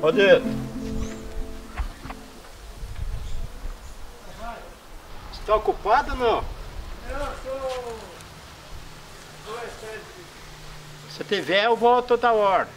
Pode. Está ocupado ou não? Eu sou... Se tiver, eu volto outra hora.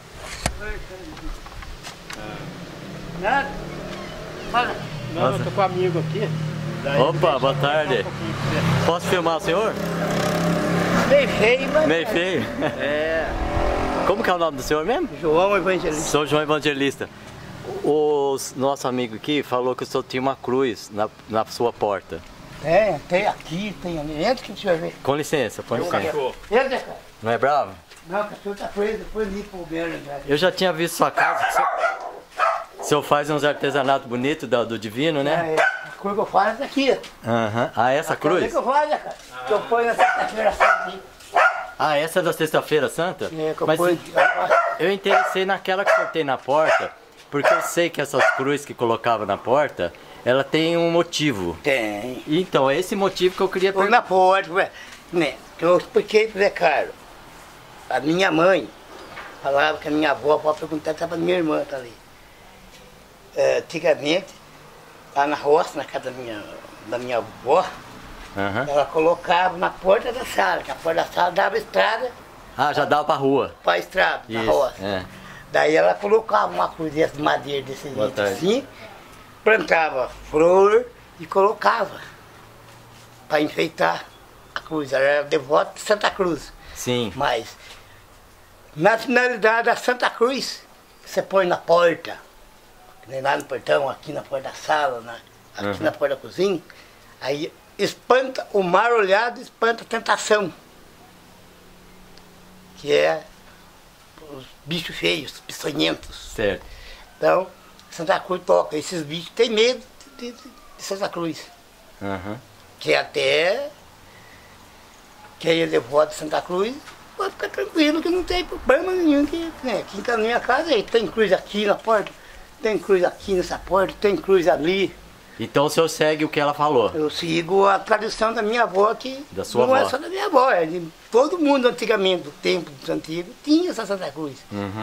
Nada? Fala. Não, eu tô com um amigo aqui. Daí Opa, boa tarde. Posso filmar o senhor? Meio feio, mas... Meio feio? É. Como que é o nome do senhor mesmo? João Evangelista. Sou João Evangelista. O nosso amigo aqui falou que o senhor tinha uma cruz na sua porta. Tem aqui, tem ali. Entra que o senhor vê. Com licença, põe licença. Cachorro. Entra, cara. Não é bravo? Não, o cachorro tá preso, depois limpa o beiro. Eu já tinha visto sua casa. O senhor faz uns artesanatos bonitos do divino, né? A cruz que eu faço é aqui. Aham. Ah, essa cruz? É que eu faço, cara. Que eu ponho na sexta-feira aqui. Ah, essa é da Sexta-feira Santa? É, que eu Mas ponho... eu interessei naquela que o senhor tem na porta, porque eu sei que essas cruzes que colocava na porta, ela tem um motivo. Tem. Então, é esse motivo que eu queria Põe na porta, né? Que eu expliquei pro Zé Carlos. A minha mãe falava que a minha avó, pode perguntar, estava minha irmã, tá ali. Antigamente, lá na roça, na casa da minha avó, ela colocava na porta da sala, que a porta da sala dava estrada. Ah, já dava pra rua. Pra estrada, na roça. É. Daí ela colocava uma cruz de madeira desse Boa jeito tarde. assim, plantava flor e colocava para enfeitar a cruz. Ela era devota de Santa Cruz. Sim. Mas, na finalidade da Santa Cruz, você põe na porta, que nem lá no portão, aqui na porta da sala, aqui na porta da cozinha, aí espanta o mar olhado, espanta a tentação, que é os bichos feios, os peçonhentos. Certo. Então, Santa Cruz toca, esses bichos têm medo de Santa Cruz. Que até quem é devoto de Santa Cruz pode ficar tranquilo, que não tem problema nenhum. Aqui na minha casa aí, tem cruz aqui na porta, tem cruz aqui nessa porta, tem cruz ali. Então o senhor segue o que ela falou? Eu sigo a tradição da minha avó, que Da sua não avó. é só da minha avó, é de todo mundo antigamente, do tempo dos antigos, tinha essa Santa Cruz.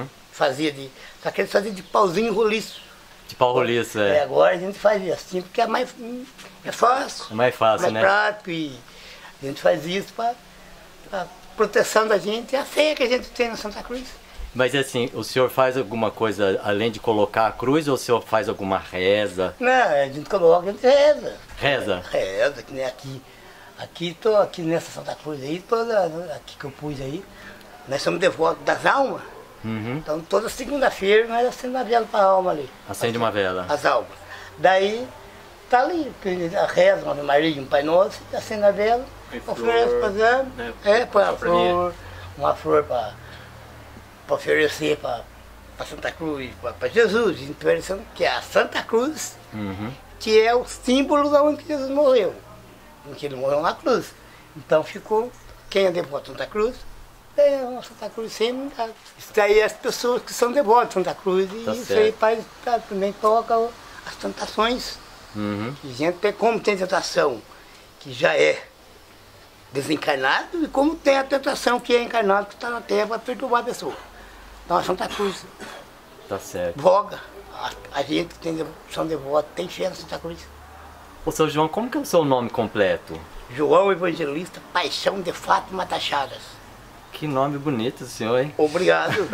Só que eles faziam de pauzinho roliço. De pau roliço, é. Agora a gente faz assim, porque é mais fácil. É mais fácil, mais né? prático, e a gente faz isso para proteção da gente, é a fé que a gente tem na Santa Cruz. Mas assim, o senhor faz alguma coisa além de colocar a cruz ou o senhor faz alguma reza? Não, a gente coloca, a gente reza. Reza? Reza, que nem aqui. Aqui nessa Santa Cruz aí, aqui que eu pus aí, nós somos devotos das almas. Então toda segunda-feira nós acendemos a vela para a alma ali. Acende uma vela. As almas. Daí tá ali, a reza, uma Ave Maria, um Pai Nosso, acende a vela, oferece para as almas, põe uma flor para oferecer para Santa Cruz, para Jesus, interessante que é a Santa Cruz, que é o símbolo de onde Jesus morreu, porque ele morreu na cruz. Então ficou, quem é devoto de Santa Cruz, tem uma Santa Cruz sempre. Isso daí é as pessoas que são devotas de Santa Cruz, e Tá isso certo. aí faz, também coloca as tentações. Que a gente tem, como tem tentação que já é desencarnado, e como tem a tentação que é encarnado, que está na terra para perturbar a pessoa. Então a Santa Cruz Tá certo. voga. A gente que são devotos tem fé na Santa Cruz. Ô, seu João, como que é o seu nome completo? João Evangelista, Paixão de Fátima das Chagas. Que nome bonito, senhor, hein? Obrigado.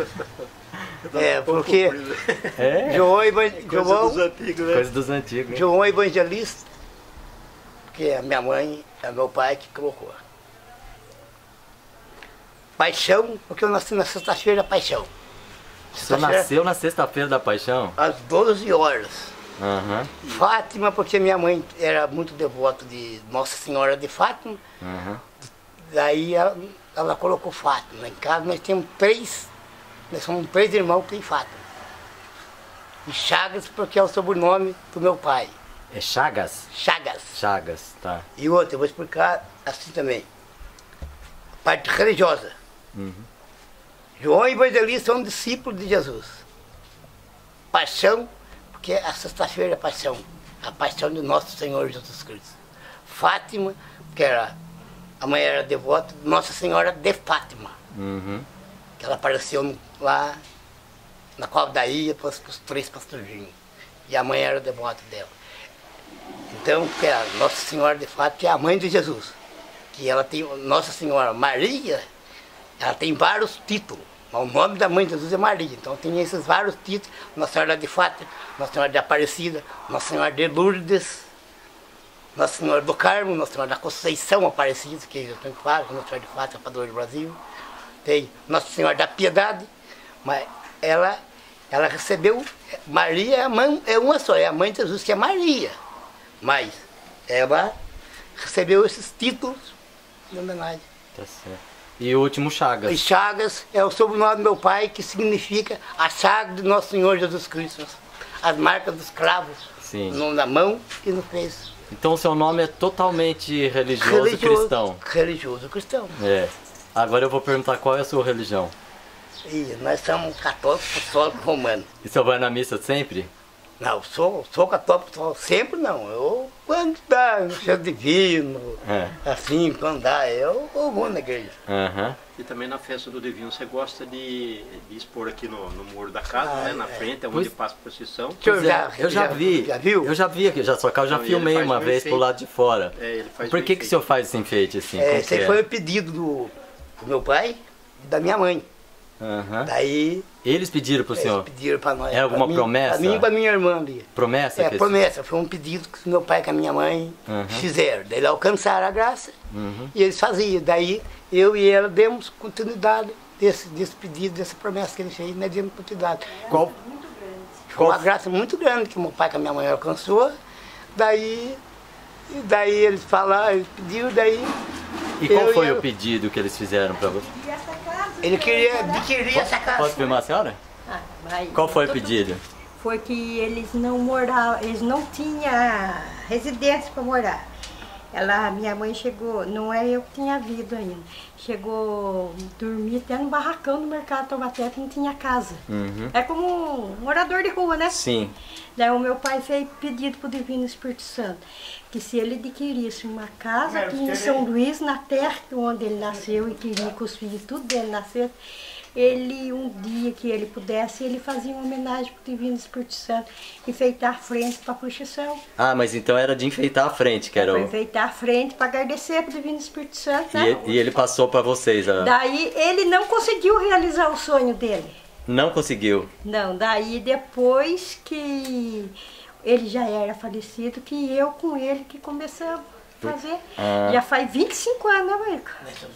Porque Coisa dos antigos, né? Coisa dos antigos, hein? João Evangelista, que é a minha mãe, é meu pai que colocou. Paixão, porque eu nasci na sexta-feira da Paixão. O senhor nasceu na Sexta-feira da Paixão? Às 12 horas. Fátima, porque minha mãe era muito devota de Nossa Senhora de Fátima. Daí ela colocou Fátima. Em casa nós temos nós somos 3 irmãos que tem Fátima. E Chagas, porque é o sobrenome do meu pai. É Chagas? Chagas. Chagas, tá. E outra, eu vou explicar assim também. A parte religiosa. João Evangelista é um discípulo de Jesus. Paixão, porque a sexta-feira é a paixão. A paixão de nosso Senhor Jesus Cristo. Fátima, que a mãe era devota de Nossa Senhora de Fátima. Que ela apareceu lá na qual daí ia para os 3 pastorzinhos. E a mãe era devota dela. Então, porque a Nossa Senhora, de fato, é a mãe de Jesus. Que ela tem, Nossa Senhora Maria, ela tem vários títulos. O nome da mãe de Jesus é Maria. Então tem esses vários títulos. Nossa Senhora de Fátima, Nossa Senhora de Aparecida, Nossa Senhora de Lourdes, Nossa Senhora do Carmo, Nossa Senhora da Conceição Aparecida, que eu tenho que falar, Nossa Senhora de Fátima, Padroeira do Brasil. Tem Nossa Senhora da Piedade, mas ela recebeu, Maria é uma só, é a mãe de Jesus, que é Maria. Mas ela recebeu esses títulos em homenagem. Tá certo. E o último Chagas. E Chagas é o sobrenome do meu pai, que significa a chaga de Nosso Senhor Jesus Cristo. As marcas dos cravos. Sim. Na mão e no peito. Então o seu nome é totalmente religioso cristão. Religioso cristão. É. Agora eu vou perguntar qual é a sua religião. E nós somos católicos apostólicos romanos. E você vai na missa sempre? Não, sou católico apostólico, sempre não. Eu, quando dá no cheiro divino, assim, quando dá, eu vou na igreja. Aham. E também na festa do Divino, você gosta de expor aqui no muro da casa, né? Na frente, é onde passa a procissão. Eu já vi. Já viu? Eu já vi aqui, só que eu já Não, filmei uma vez pro lado de fora. É, ele faz Por um que o enfeite. senhor faz esse enfeite assim? Como Esse que é? foi o pedido do meu pai e da minha mãe. Aham. Daí Eles pediram pro senhor? eles pediram para nós. É alguma promessa? Para mim e para minha irmã ali. Promessa? É, que promessa. Foi um pedido que meu pai e a minha mãe Uhum. fizeram. Daí eles alcançaram a graça Uhum. e eles faziam. Daí eu e ela demos continuidade desse pedido, dessa promessa que ele fez, nós demos continuidade. Qual? Foi uma graça muito grande que meu pai e a minha mãe alcançou. Daí eles falaram, eles pediram, daí... E qual eu foi e o ela- pedido que eles fizeram pra você? Ele queria adquirir essa casa. Pode filmar a senhora? Qual foi o pedido? Foi que eles não moravam, eles não tinham residência para morar. Minha mãe chegou, não é eu que tinha vindo ainda, chegou dormir até no barracão do mercado Taubaté, que não tinha casa. Uhum. É como um morador de rua, né? Sim. Daí o meu pai fez pedido para o Divino Espírito Santo, que se ele adquirisse uma casa aqui em São Luís, na terra onde ele nasceu e queria que os filhos tudo dele nascesse, ele, um dia que ele pudesse, ele fazia uma homenagem para o Divino Espírito Santo, enfeitar a frente para a procissão. Ah, mas então era de enfeitar a frente, que era Para o... enfeitar a frente, para agradecer para o Divino Espírito Santo, né? E ele passou pra vocês, Daí ele não conseguiu realizar o sonho dele. Não conseguiu. Não, daí depois que ele já era falecido, que eu com ele que começamos a fazer. Ah. Já faz 25 anos, né, Marico?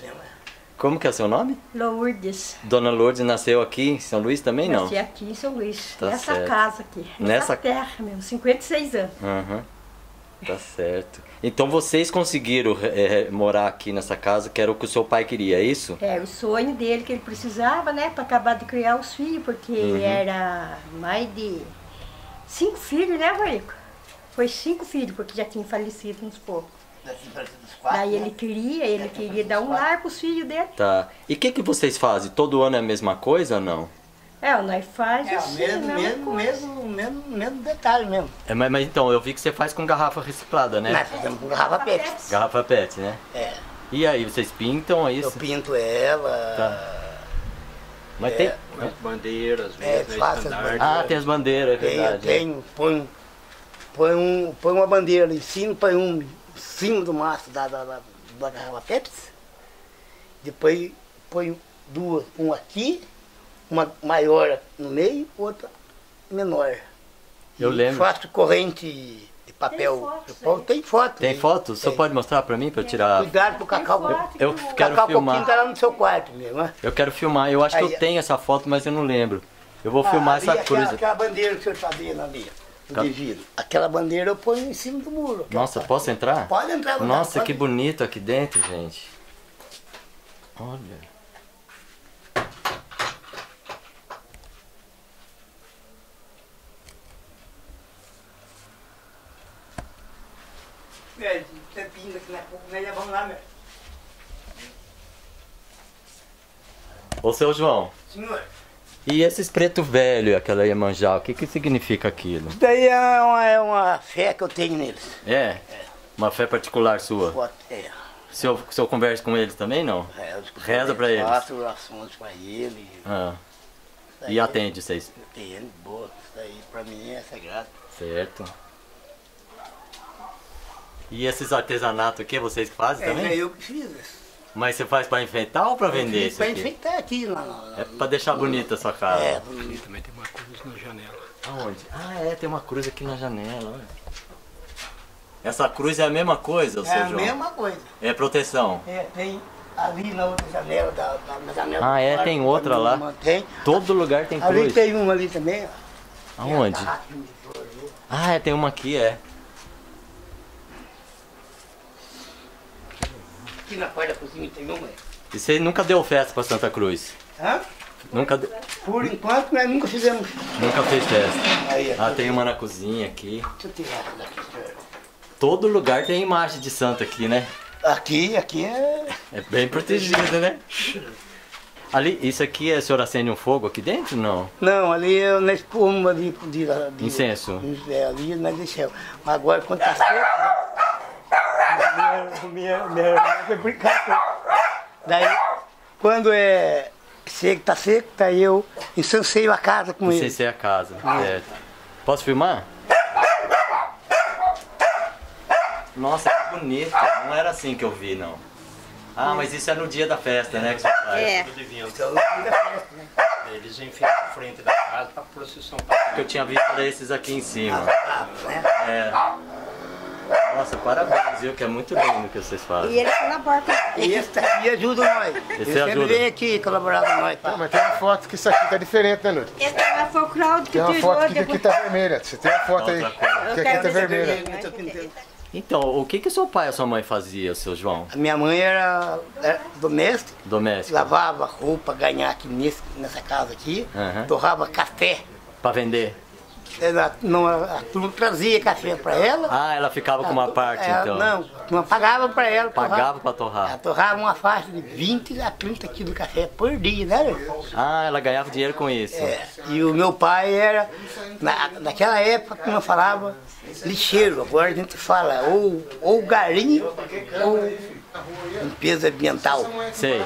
Como que é o seu nome? Lourdes. Dona Lourdes nasceu aqui em São Luís também, não? Nasci aqui em São Luís, Tá nessa certo. casa aqui, Nessa- nessa terra mesmo, 56 anos. Aham. Tá certo. Então vocês conseguiram morar aqui nessa casa, que era o que o seu pai queria, é isso? É, o sonho dele que ele precisava, né, para acabar de criar os filhos, porque era mais de 5 filhos, né, Marico? Foi 5 filhos, porque já tinha falecido uns poucos. Daí ele queria dar um lar para os filhos dele. Tá. E o que vocês fazem? Todo ano é a mesma coisa ou não? Nós faz É, o assim, a mesma coisa. mesmo detalhe mesmo. Mas então, eu vi que você faz com garrafa reciclada, né? Nós fazemos com garrafa PET. Garrafa PET, né? É, E aí, vocês pintam, é eu isso? pinto ela. Tá. Mas tem... As bandeiras, É, mesmo, faço as estandarte. Ah, tem as bandeiras, é verdade. Põe uma bandeira em cima, põe um em cima do maço da garrafa Pepsi. Depois põe duas, uma aqui, uma maior no meio, outra menor. Eu E lembro. faço corrente de papel. Tem foto. Tem foto? O senhor pode mostrar pra mim, pra eu tirar... Cuidado pro cacau. Eu O quero cacau filmar. pouquinho tá lá no seu quarto mesmo, né? Eu quero filmar. Eu acho que Aí, eu tenho essa foto, mas eu não lembro. Eu vou filmar ali, essa cruz. aquela bandeira que o senhor está vendo ali, o Ca- devido. Aquela bandeira eu ponho em cima do muro. Nossa, posso entrar? Pode entrar. Nossa, pode. que bonito aqui dentro, gente. Olha. É, você pinga aqui na pouco, nós vamos lá, meu. Ô, seu João, Senhor, e esses preto velho, aquela Iemanjá, o que que significa aquilo? isso daí é uma fé que eu tenho neles. É? Uma fé particular sua? É, O senhor conversa com eles também, não? Reza pra eles. Faço orações pra ele. Ah. E atende vocês? Atende, boa. Isso aí pra mim é sagrado. Certo. E esses artesanatos aqui, vocês que fazem também? É eu que fiz isso. Mas você faz pra enfeitar ou pra vender isso Pra aqui? enfeitar aqui. É pra deixar bonita a sua casa? É, Ali também tem uma cruz na janela. Aonde? Ah, é, tem uma cruz aqui na janela, olha. Essa cruz é a mesma coisa, seu João? a mesma coisa. É proteção? É, tem ali na outra janela, na janela Ah, do é? quarto, Tem outra lá? Tem. Todo lugar tem Ali cruz. tem uma ali também, ó. Aonde? Tem a barraquinha de flor ali. Ah, é, tem uma aqui, é. Aqui na parte da cozinha tem uma. E você nunca deu festa pra Santa Cruz? Hã? Nunca, Por enquanto nós nunca fizemos. nunca fez festa? Aí, Ah, tem uma na cozinha aqui. Deixa eu tirar essa daqui, senhor. Todo lugar tem imagem de santo aqui, né? Aqui é. É bem protegido, né? Ali, isso aqui, o senhor acende um fogo aqui dentro, não? Não, ali na espuma ali de Incenso? É, ali nós deixamos. Mas agora quando tá seco, minha irmã foi brincar. Daí, quando é seco, tá seco, daí eu incenseio a casa com ele. Incenseia a casa, certo. Posso filmar? Nossa, que bonito. Não era assim que eu vi, não. Ah, mas isso é no dia da festa, né? Que você faz. É. Tudo evento. Então, da festa, né? Eles enfeitam a frente da casa pra procissão. Que eu tinha visto era esses aqui em cima. Né? É. Nossa, parabéns, viu? Que é muito lindo o que vocês fazem. E ele colabora com E esse aqui ajuda nós. Ele sempre ajuda. vem aqui colaborar com nós. Tá? Mas tem uma foto que isso aqui tá diferente, né, Lúcio? Esse foi o Claudio que Tem uma tirou. foto que aqui tá vermelha. Você tem uma foto aí Outra coisa. que aqui tá vermelha. Então, o que que o seu pai e a sua mãe faziam, seu João? A minha mãe era doméstica, Doméstico? lavava roupa, ganhar aqui nessa casa aqui, Aham. torrava café. Pra vender? A turma trazia café para ela. Ah, ela ficava com uma parte, então. Não, a turma pagava para ela. Pagava pra torrar? Ela torrava uma faixa de 20 a 30 quilos de café por dia, né? Ah, ela ganhava dinheiro com isso. E o meu pai era, naquela época, como eu falava, lixeiro. Agora a gente fala ou galinho ou limpeza ambiental. Sei.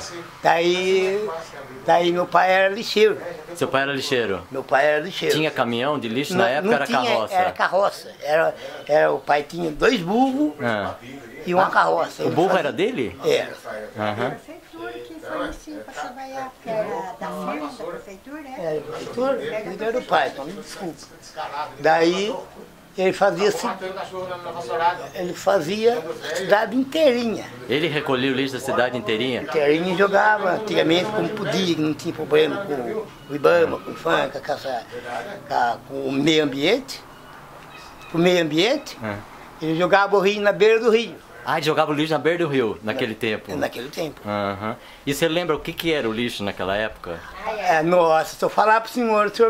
Daí meu pai era lixeiro. Seu pai era lixeiro? Meu pai era lixeiro. Tinha caminhão de lixo? Não- Na época não era tinha, carroça? Era carroça. O pai tinha 2 burros Ah. e uma carroça. O Ele burro fazia- era dele? Era. Aham. prefeitura que foi assim para trabalhar, que era da firma da prefeitura, né? Era o prefeitura, ele era o pai, então me desculpa. Daí ele fazia assim, ele fazia a cidade inteirinha. Ele recolhia o lixo da cidade inteirinha? Inteirinha e jogava antigamente como podia, que não tinha problema com o Ibama, com o Fanca, com o meio ambiente. Com o meio ambiente, ele jogava o rio na beira do rio, Ah, ele jogava o lixo na beira do rio, naquele tempo? naquele tempo. Aham. E você lembra o que que era o lixo naquela época? Nossa, se eu falar pro senhor, o senhor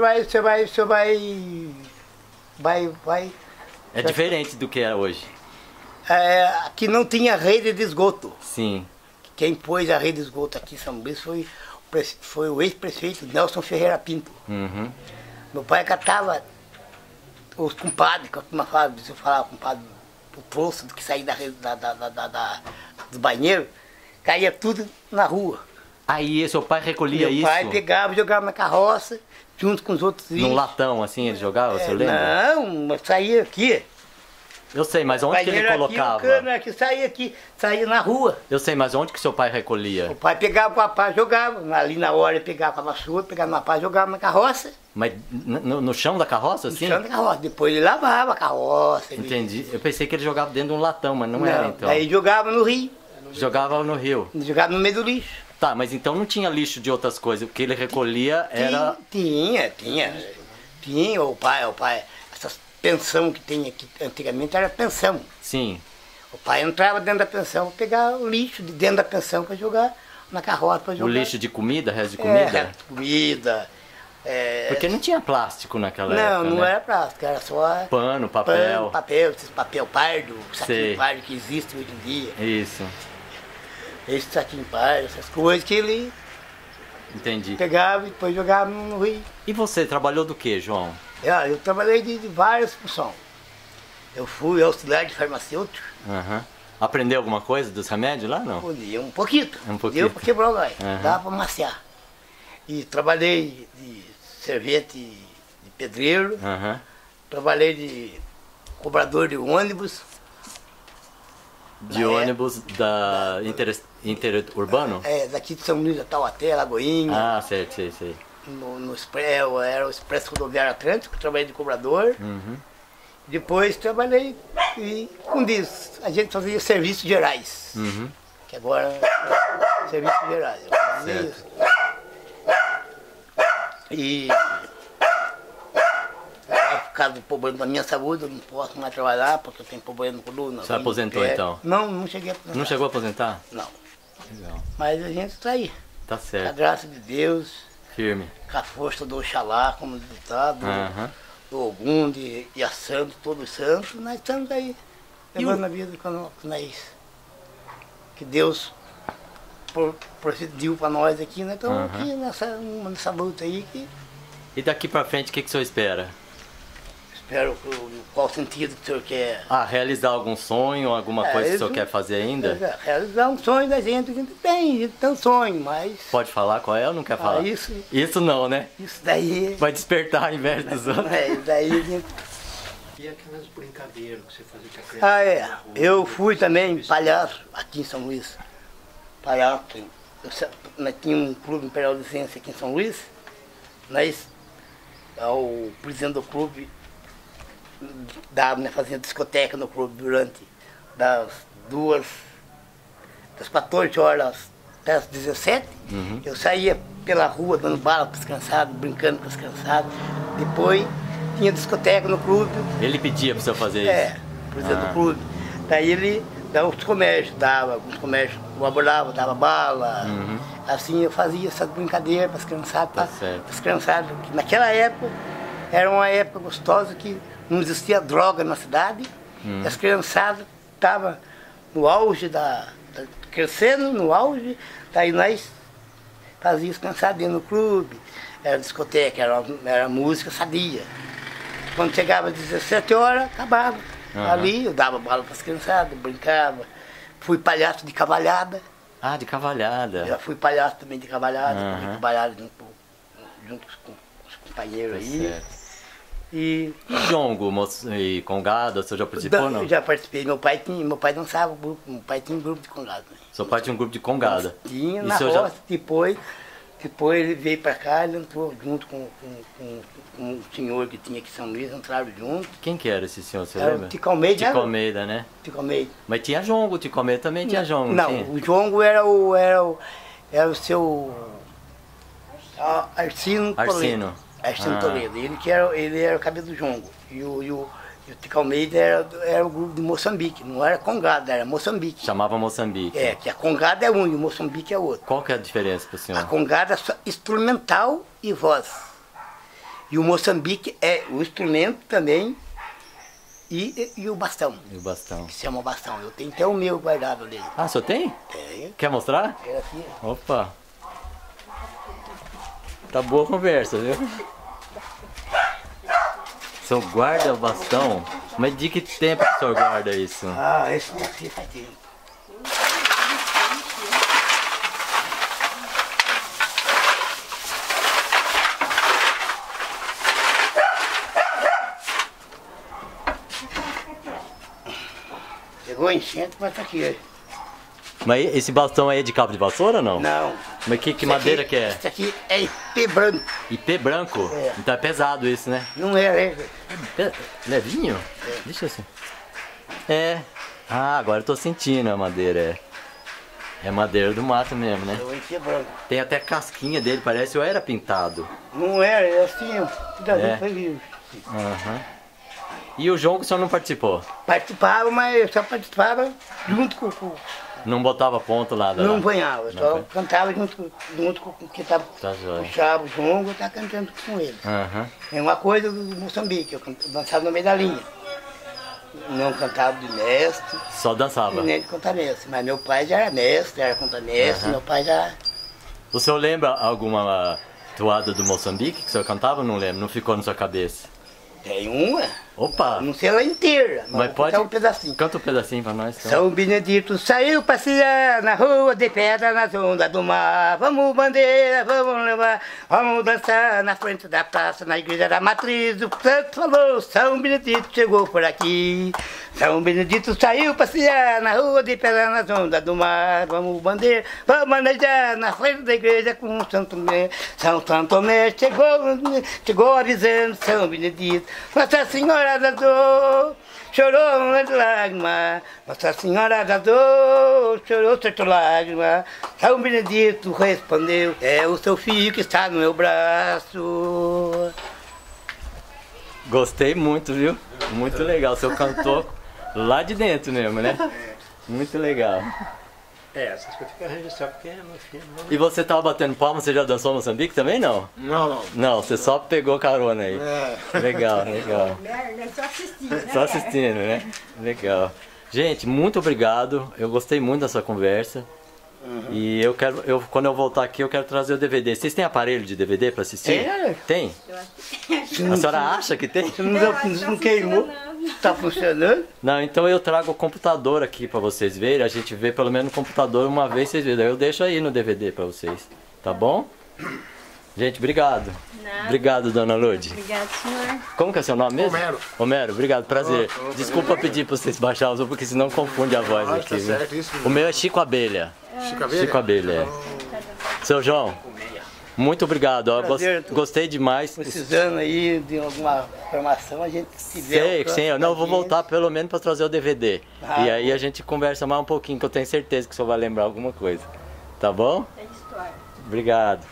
vai. É diferente do que é hoje. Aqui não tinha rede de esgoto. Sim. Quem pôs a rede de esgoto aqui em São Luís foi o ex-prefeito Nelson Ferreira Pinto. Uhum. Meu pai catava os compadres, que eu falava, se eu falava compadre, o poço que saía da rede do banheiro, caía tudo na rua. Aí seu pai recolhia Meu isso pai pegava e jogava na carroça, junto com os outros num lixos. latão, assim, ele jogava, você lembra? Não, mas saía aqui. Eu sei, mas onde que ele Banheiro colocava? Aqui, o cano aqui, saía na rua. Eu sei, mas onde que seu pai recolhia? O pai pegava com a pá, jogava. Ali na hora ele pegava com a vassoura, pegava na pá, jogava na carroça. Mas no chão da carroça, No assim? chão da carroça. Depois ele lavava a carroça. Entendi. Eu pensei que ele jogava dentro de um latão, mas não era, então. Daí jogava no rio, Jogava no rio. jogava no meio do lixo. Tá, mas então não tinha lixo de outras coisas. O que ele recolhia era... Tinha, o pai. Essas pensão que tem aqui antigamente era pensão. Sim. O pai entrava dentro da pensão, pegava o lixo de dentro da pensão para jogar na carroça para O jogar. lixo de comida, resto de É, comida? comida. Porque não tinha plástico naquela época, Não né? era plástico, era só Pano, papel. esses papel pardo, Sei. saquinho pardo que existe hoje em dia. Isso, Esse saquinho pardo, essas coisas que ele entendi. pegava e depois jogava no rio. E você, trabalhou do que, João? Eu trabalhei de várias funções. Eu fui auxiliar de farmacêutico, Aham. Aprendeu alguma coisa dos remédios lá, não? podia um pouquinho. Um pouquinho. Deu para quebrar o gás, Aham. dava para maciar. E trabalhei de servente de pedreiro, trabalhei de cobrador de ônibus. De ônibus da interurbano? É, daqui de São Luís a Taubaté, Lagoinha. Ah, certo, sei. Era o Expresso Rodoviário Atlântico, trabalhei de cobrador. Depois trabalhei com isso. A gente fazia serviços gerais. Que agora é serviços gerais. Isso. E por causa do problema da minha saúde, eu não posso mais trabalhar porque eu tenho problema no coluna. Você aposentou então? Não cheguei a aposentar. Não chegou a aposentar? Não. Legal. Mas a gente está aí. Tá Com a certo. graça de Deus, Firme. com a força do Oxalá, como ditado, do Ogum, de Santo, todos os santos, nós estamos aí, levando a vida com nós. Que Deus procediu para nós aqui, nós estamos aqui nessa luta aí. E daqui pra frente, o que o senhor espera? Espero qual sentido que o senhor quer. Realizar algum sonho, alguma coisa que o senhor quer fazer ainda? Realizar um sonho da gente, a gente tem um sonho, mas... Pode falar qual é ou não quer falar? Isso não, né? Isso daí... Vai despertar ao invés dos outros. Daí a gente... E aquelas brincadeiras que você fazia com a criança? Eu fui também palhaço aqui em São Luís. Palhaço. Nós tínhamos um clube Imperial de Ciência aqui em São Luís. O presidente do clube fazia discoteca no clube durante das 14 horas até as 17. Eu saía pela rua dando bala para os cansados, brincando com os cansados. Depois tinha discoteca no clube. Ele pedia para o senhor fazer isso? Presidente do clube. Daí ele dava os comércios, alguns comércios colaborava, dava bala. Assim eu fazia essas brincadeiras para as criançadas. As criançadas, que naquela época era uma época gostosa que não existia droga na cidade. As criançadas estavam no auge crescendo no auge, daí nós fazíamos cansadinha no clube, era discoteca, era música sadia. Quando chegava às 17 horas, acabava. Ali eu dava bala para as criançadas, brincava. Fui palhaço de cavalhada. De cavalhada. Já fui palhaço também de cavalhada, cavalhada junto com os companheiros aí. Certo. E jongo e congado, você já participou não? Já participei, meu pai dançava, meu pai tinha um grupo de congado. Seu pai tinha um grupo de congada? Tinha, na roça, depois ele veio para cá, ele entrou junto com um senhor que tinha aqui em São Luís, entraram junto. Quem que era esse senhor, você era lembra? Tico Almeida. Tico Almeida, né? Tico Almeida. Mas tinha jongo, o Tico Almeida também tinha jongo, não? Tinha? O jongo era o seu Arsino Toledo. Arsino Toledo, ele era o cabeça do jongo. E o Tico Almeida era o grupo de Moçambique, não era congada, era Moçambique. Chamava Moçambique. Que a congada é um e o Moçambique é outro. Qual que é a diferença para o senhor? A congada é só instrumental e voz. E o Moçambique é o instrumento também e o bastão. E o bastão. Que se chama bastão. Eu tenho até o meu guardado ali. O senhor tem? Tem. Quer mostrar? É aqui. Opa. Tá boa a conversa, viu? O senhor guarda o bastão? Mas de que tempo que o senhor guarda isso? Esse daqui faz tempo. Chegou a enchente, mas tá aqui. Mas esse bastão aí é de cabo de vassoura ou não? Não. Mas que madeira que é? Isso aqui é IP branco. IP branco? É. Então é pesado isso, né? Não é. Levinho? Deixa assim. Agora eu tô sentindo a madeira. É madeira do mato mesmo, né? É o IP branco. Tem até casquinha dele, parece ou era pintado. Não era, é assim, foi vivo. E o jongo o senhor não participou? Participava, mas eu só participava junto com... Não botava ponto lá? Não banhava, eu só cantava junto com quem estava puxava o jongo, eu estava cantando com ele. É uma coisa do Moçambique, eu dançava no meio da linha. Não cantava de mestre. Só dançava? Nem de contamestre, mas meu pai já era mestre, era contamestre, meu pai já... O senhor lembra alguma toada do Moçambique que o senhor cantava ou não lembra? Não ficou na sua cabeça? Tem uma. Opa! Não sei ela inteira, mas pode um pedacinho. Canta um pedacinho pra nós. Então. São Benedito saiu passear na rua de pedra nas ondas do mar. Vamos bandeira, vamos levar, vamos dançar na frente da praça, na igreja da matriz. O santo falou, São Benedito chegou por aqui. São Benedito saiu passear na rua de pedra nas ondas do mar. Vamos bandeira, vamos manejar na frente da igreja com São Tomé. São Tomé chegou avisando São Benedito. Nossa Senhora da Dor chorou uma lágrima, Nossa Senhora da Dor chorou sete lágrimas. São Benedito respondeu, é o seu filho que está no meu braço. Gostei muito, viu? Muito legal, o senhor cantou lá de dentro mesmo, né? Muito legal. Essas coisas ficam registradas porque no filme. E você tava batendo palma, você já dançou Moçambique também, não? Não. Não, você só pegou carona aí. Legal, legal. Só assistindo, Só assistindo, né? Legal. Gente, muito obrigado. Eu gostei muito dessa conversa. E quando eu voltar aqui, eu quero trazer o DVD. Vocês têm aparelho de DVD para assistir? Tem? A senhora acha que tem? Não queimou? Tá funcionando? Não, então eu trago o computador aqui para vocês verem. A gente vê pelo menos no computador uma vez, vocês verem. Eu deixo aí no DVD para vocês. Tá bom? Gente, obrigado. Nada. Obrigado, dona Lourdes. Obrigado, senhor. Como que é seu nome mesmo? Homero. Homero, obrigado, prazer. Desculpa pedir para vocês baixarem o som, porque senão confunde a voz aqui. Tá Viu? certo, isso. O meu é Chico Abelha. Chico Abelha? Chico Abelha, é. Seu João, muito obrigado. Ó, Prazer, gostei demais. Precisando aí de alguma informação, a gente se vê. Sei, eu não vou voltar pelo menos para trazer o DVD. E aí a gente conversa mais um pouquinho, que eu tenho certeza que o senhor vai lembrar alguma coisa. Tá bom? É história. Obrigado.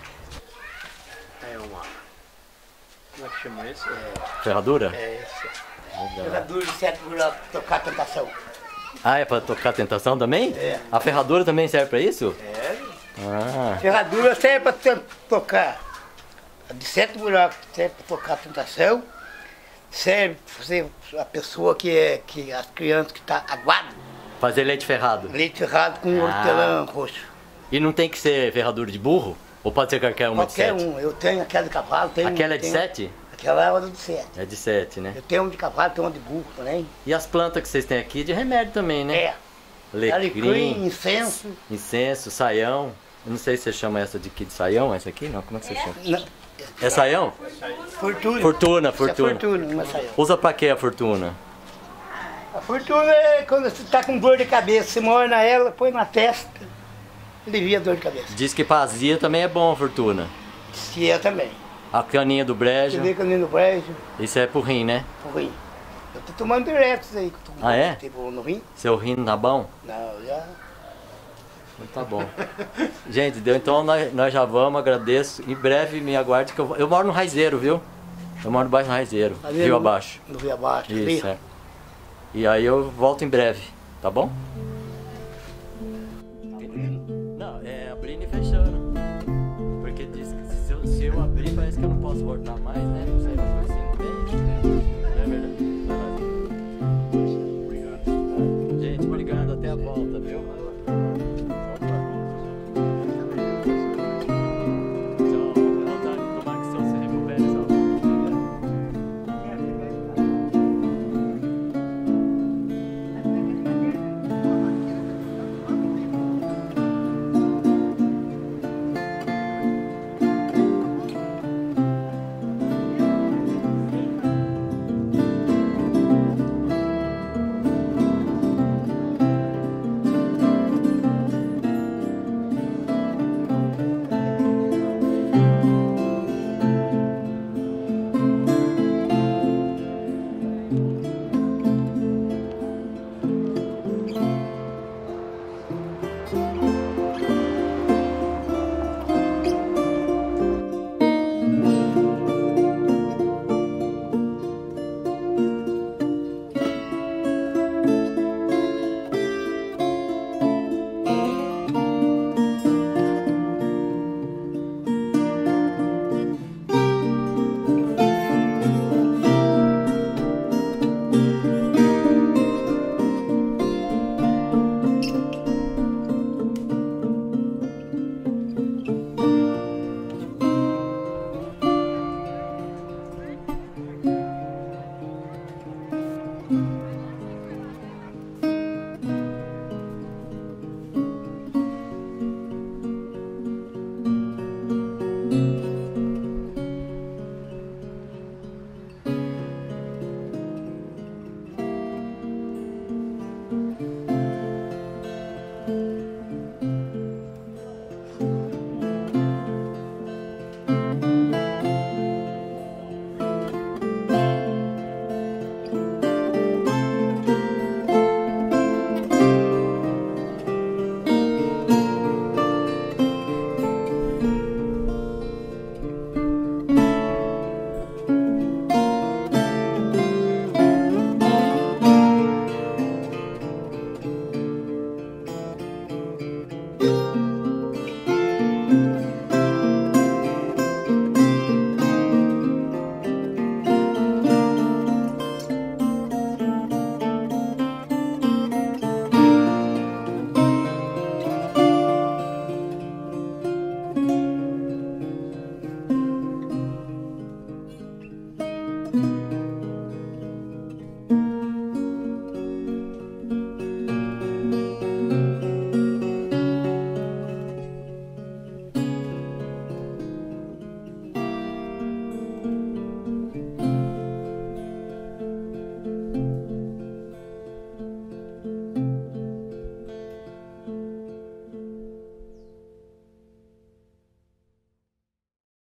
É uma. Como é que chama esse? Ferradura? É isso. Ferradura de 7 buracos, tocar tentação. Ah, é para tocar tentação também? É. A ferradura também serve para isso? É. Ah, Ferradura serve para tocar. De 7 buracos serve para tocar tentação. Serve para fazer a pessoa que as crianças que estão aguadas. fazer leite ferrado. Leite ferrado com hortelã roxo. E não tem que ser ferradura de burro? Ou pode ser qualquer uma Qualquer de 7? um. Eu tenho aquela de cavalo. Aquela é de 7? Aquela é uma de 7. É de 7, né? Eu tenho uma de cavalo, tenho uma de burro também. E as plantas que vocês têm aqui de remédio também, né? É. Alecrim, incenso. Incenso, saião. Eu não sei se você chama essa de saião, essa aqui? Não, como é que você chama? Não. É saião? Fortuna. Fortuna, Isso é fortuna. fortuna, uma saião. Usa pra quê a fortuna? A fortuna é quando você tá com dor de cabeça, você morna ela, põe na testa, alivia a dor de cabeça. Diz que pra azia também é bom a fortuna. Se é também. A caninha do Você brejo, vê que eu no brejo, isso é pro rim, né? pro rim. Eu tô tomando direto isso aí. Que eu tô Ah, é? Tipo, no rim? Seu rim tá bom? Não, já. Então tá bom. Gente, deu, então nós já vamos, agradeço. Em breve me aguarde que eu moro no Raizeiro, viu? Eu moro baixo no Raizeiro, Ali rio no- abaixo. No rio abaixo. Isso, é. E aí eu volto em breve, tá bom?